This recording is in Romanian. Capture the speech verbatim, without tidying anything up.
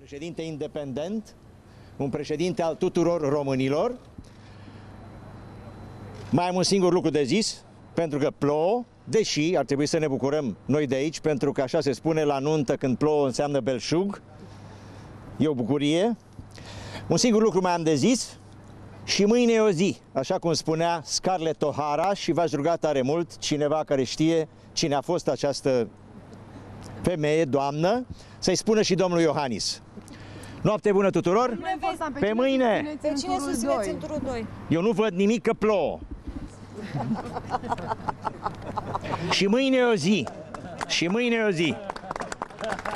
Președinte independent, un președinte al tuturor românilor. Mai am un singur lucru de zis, pentru că plouă, deși ar trebui să ne bucurăm noi de aici, pentru că așa se spune la nuntă, când plouă înseamnă belșug. E o bucurie. Un singur lucru mai am de zis, și mâine e o zi, așa cum spunea Scarlett O'Hara, și v-aș ruga tare mult, cineva care știe cine a fost această femeie, doamnă, să-i spună și domnul Iohannis. Noapte bună tuturor! Pe mâine! Pe cine susțineți în turul doi? Eu nu văd nimic că plouă. Și mâine e o zi. Și mâine e o zi.